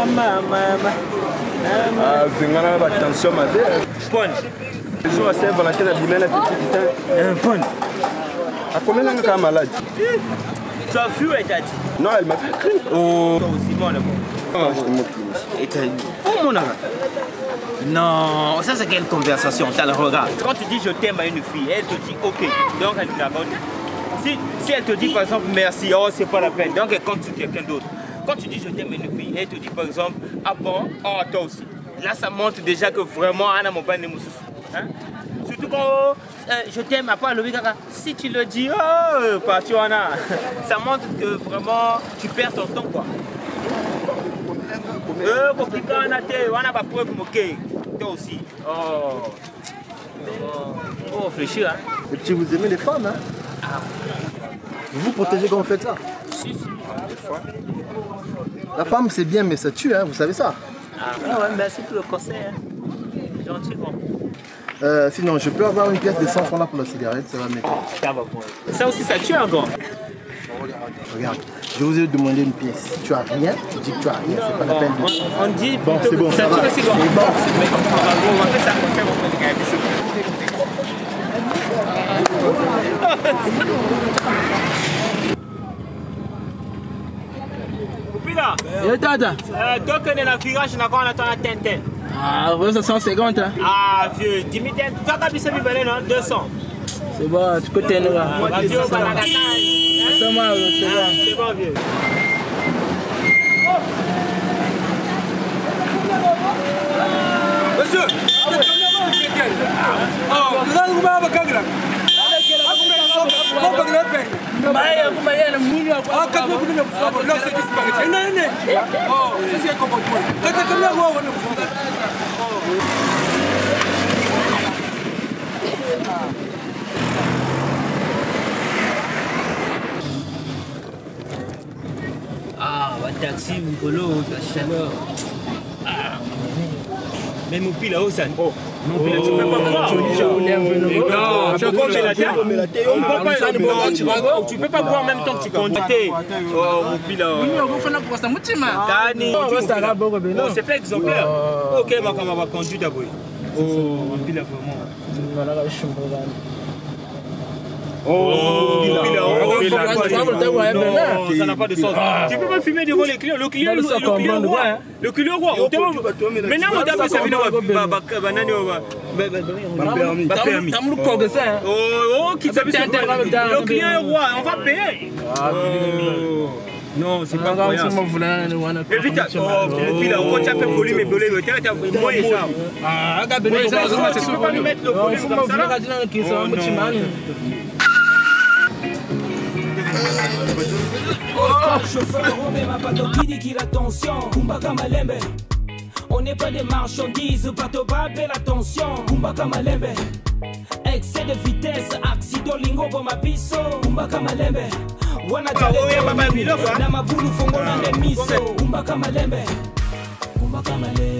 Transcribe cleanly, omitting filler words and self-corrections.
Vingana attention madé. Pon. Les jours à Saint-Valentin la bimène la petite. Pon. À combien d'années qu'elle est malade? Tu as vu et t'as dit? Non, elle m'a fait crier. Oh, aussi bon là-bas. Et t'as dit? Oh mon ami. Non, ça c'est quelle conversation? T'as le regard. Quand tu dis je t'aime à une fille, elle te dit ok. Donc elle te l'abonne. Si elle te dit par exemple merci, oh c'est pas la peine. Donc elle compte sur quelqu'un d'autre. Quand tu dis je t'aime à une fille, elle te dit par exemple ah bon, oh toi aussi. Là ça montre déjà que vraiment Anna mon ban hein? Surtout quand je t'aime à part le week-end. Si tu le dis, oh parti Anna, ça montre que vraiment tu perds ton temps quoi. On a pas preuve moquée. Toi aussi. Oh. Oh, réfléchir hein. Et puis vous aimez les femmes hein? Ah. Vous vous protégez quand vous faites ça? Si. La femme c'est bien mais ça tue hein, vous savez ça? Ah ouais, merci pour le conseil hein. Gentil bon. Sinon je peux avoir une pièce de 100 francs là pour la cigarette, ça va m'aider. Ça aussi ça tue encore. Regarde, je vous ai demandé une pièce. Si tu as rien, tu dis que tu as rien, c'est pas la peine. On dit bon, c'est bon, ça va. C'est bon. On va faire ça comme ça, on va faire ça. Pila. Et tata. Toi qui es dans le virage, on a attend la Tintin. Ah, vous ça 150 hein. Ah, vieux, 10 000 tu vas pas bisser mi non 200. C'est bon, tu peux tenir là. Vieux, on va la gagner. C'est bon, c'est bon. C'est bon, vieux. Monsieur, oh, vous avez un bagage là. Ah, taxi, Mukolo, la chaleur. Mais mon pile là-haut, ça. Oh, mon pile, tu peux pas boire. Non, tu peux pas tu peux pas boire en même temps que tu conduis. Oh, mon pile là. Non, c'est pas exemplaire. Ok, on va conduire d'abord. Oh, mon pile là, vraiment. Oh, ça n'a pas de sens. Tu peux pas fumer devant les clients. Le client roi. Le client roi. Maintenant, on t'a fait permis. Oh, qui t'a le client est roi. On va payer. Non, c'est pas croyant. Et puis, on t'a fait voler mes bolets. Moi et ça. Ah, tu peux pas lui mettre le volet comme ça. Chauffeur, on met ma patte qui dit qu'il attention. Kumbaka Malembe. On n'est pas des marchandises, bateau bas, belle attention. Kumbaka Malembe. Excès de vitesse, accident lingo pour ma biso. Kumbaka Malembe. Wana jale na mabulu fongo na miso. Kumbaka Malembe. Kumbaka Malembe.